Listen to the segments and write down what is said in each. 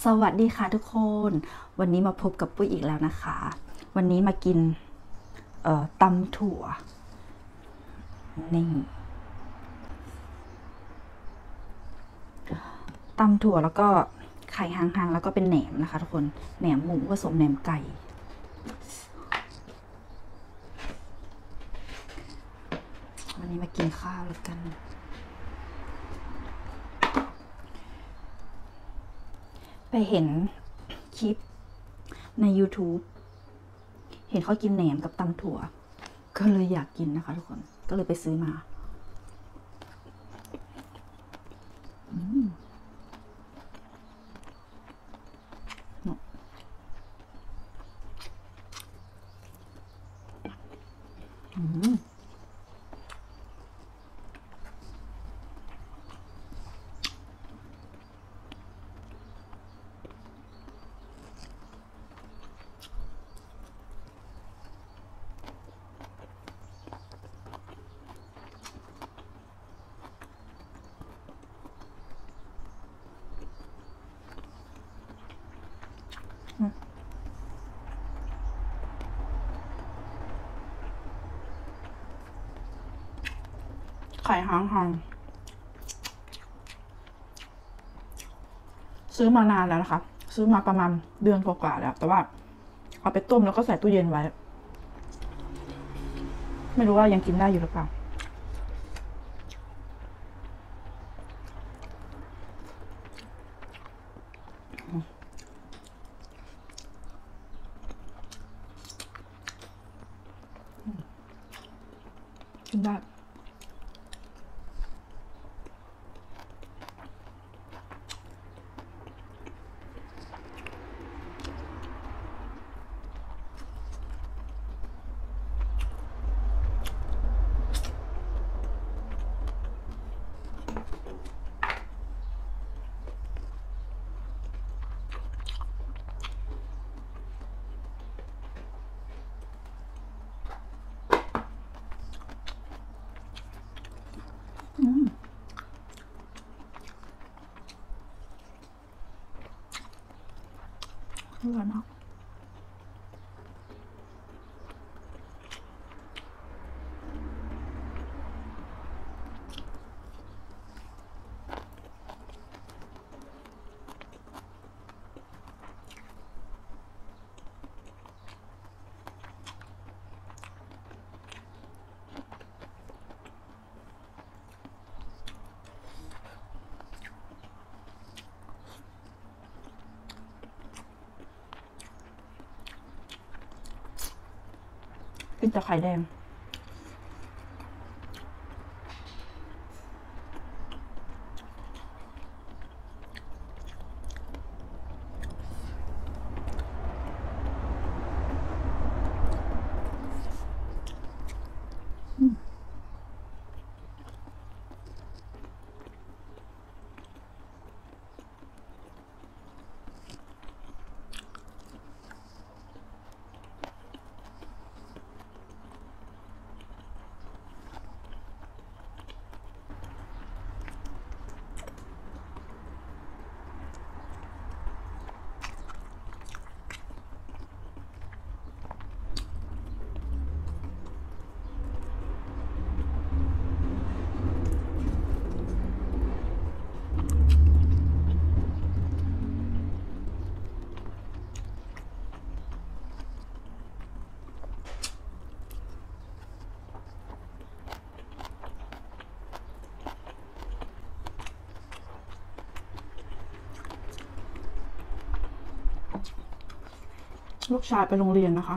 สวัสดีค่ะทุกคนวันนี้มาพบกับปุ้ยอีกแล้วนะคะวันนี้มากินตำถั่วนี่ตำถั่วแล้วก็ไข่หางๆแล้วก็เป็นแหนมนะคะทุกคนแหนมหมูผสมแหนมไก่วันนี้มากินข้าวแล้วกันไปเห็นคลิปใน YouTube เห็นเขากินแหนมกับตำถั่วก็เลยอยากกินนะคะทุกคนก็เลยไปซื้อมาไข่หางๆซื้อมานานแล้วนะคะซื้อมาประมาณเดือนกว่าๆแล้วแต่ว่าเอาไปต้มแล้วก็ใส่ตู้เย็นไว้ไม่รู้ว่ายังกินได้อยู่หรือเปล่ากินได้อร่อยมากกินแต่ไข่แดงลูกชายไปโรงเรียนนะคะ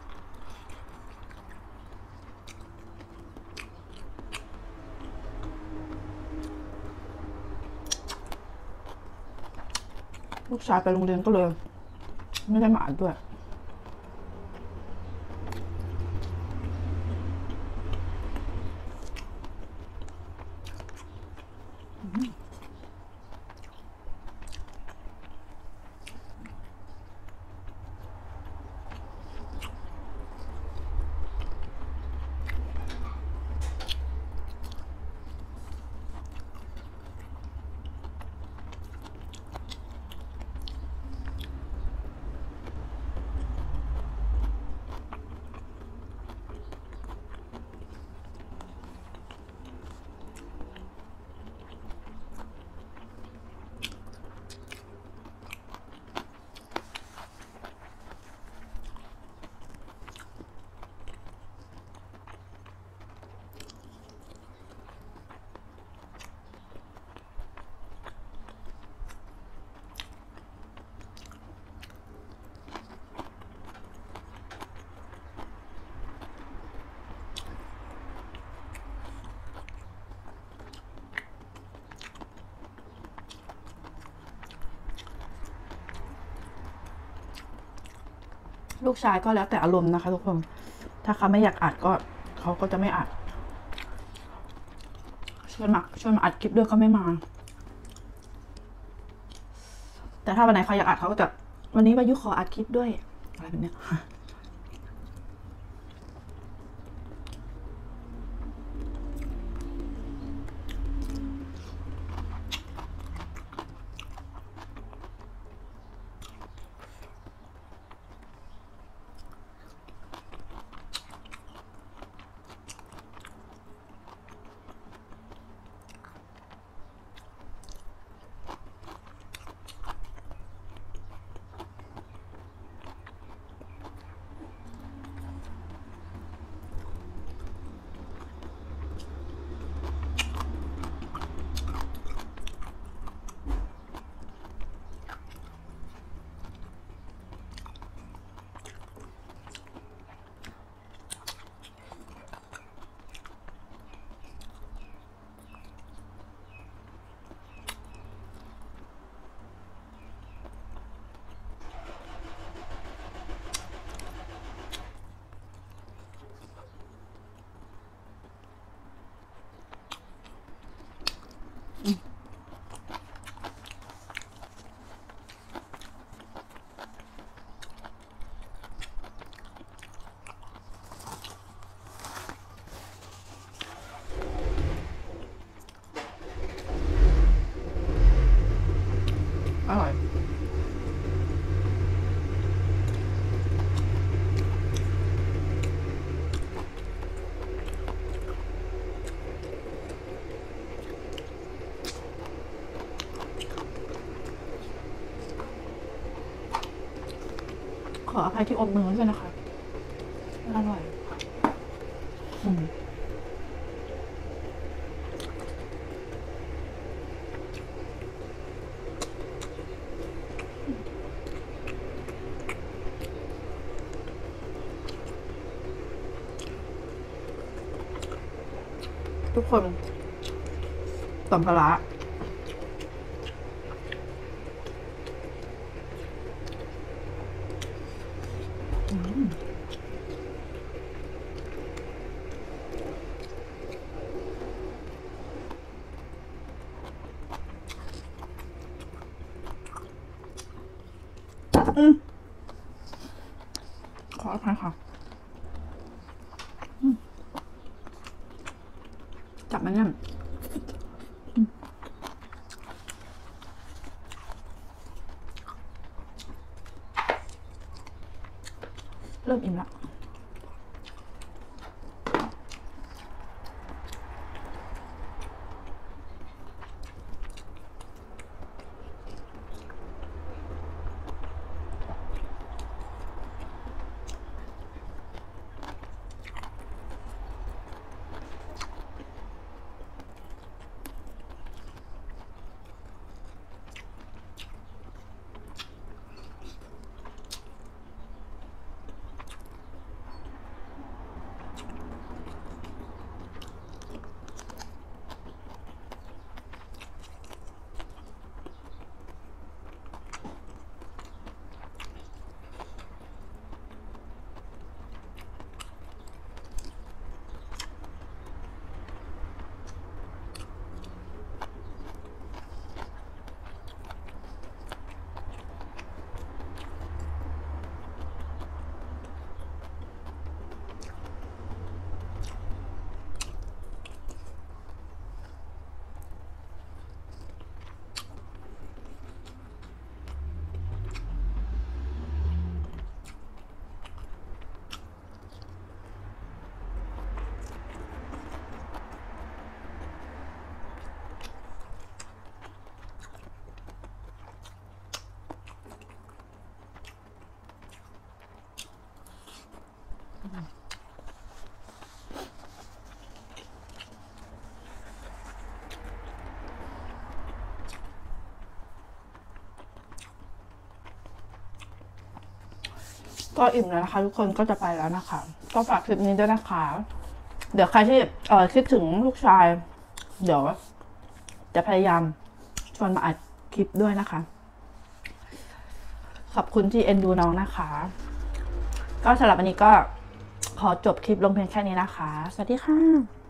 ลูกชายไปโรงเรียนก็เลยไม่ได้มาอ่านด้วยลูกชายก็แล้วแต่อารมณ์นะคะทุกคน ถ้าเขาไม่อยากอัดก็เขาก็จะไม่อัดชวนมาอัดคลิปด้วยก็ไม่มา แต่ถ้าวันไหนเขาอยากอัดเขาก็จะวันนี้วายุขออัดคลิปด้วยอะไรแบบเนี้ยอร่อยขออภัยที่อมมือด้วยนะคะอร่อยทุกคนตำปลาร้าขออภัยค่ะจับมันเนี่ยเริ่มอิ่มละก็อิ่มแล้วนะคะทุกคนก็จะไปแล้วนะคะก็ฝากคลิปนี้ด้วยนะคะเดี๋ยวใครที่คิดถึงลูกชายเดี๋ยวจะพยายามชวนมาอัดคลิปด้วยนะคะขอบคุณที่เอ็นดูน้องนะคะก็สำหรับวันนี้ก็ขอจบคลิปลงเพียงแค่นี้นะคะ สวัสดีค่ะ